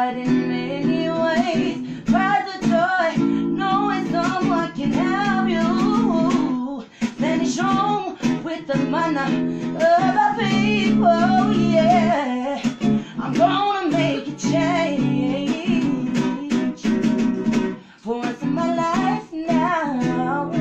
tried in many ways. Find the joy, knowing someone can help you. Then it's shown with the money of the people, yeah. I'm gonna make a change for once in my life now.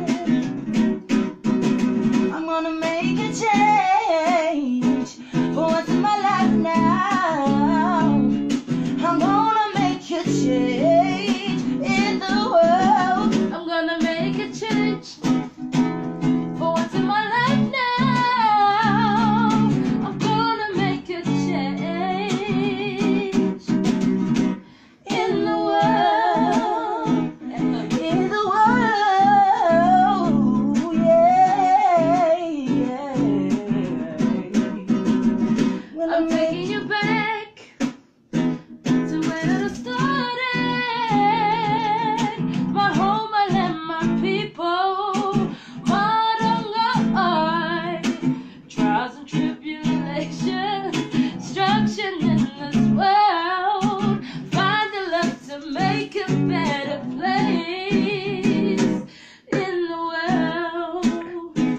I'm gonna make a change for once in my life now. I'm gonna make a change in the world. I'm gonna make a change for once in my life now. I'm gonna make a change in the world. In the world, yeah, yeah. Well, I'm taking you back to where it started. My home, my land, my people, modern life, trials and tribulations, destruction in this world. Find the love to make a better place in the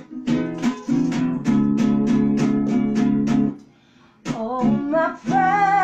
world. oh, my pride.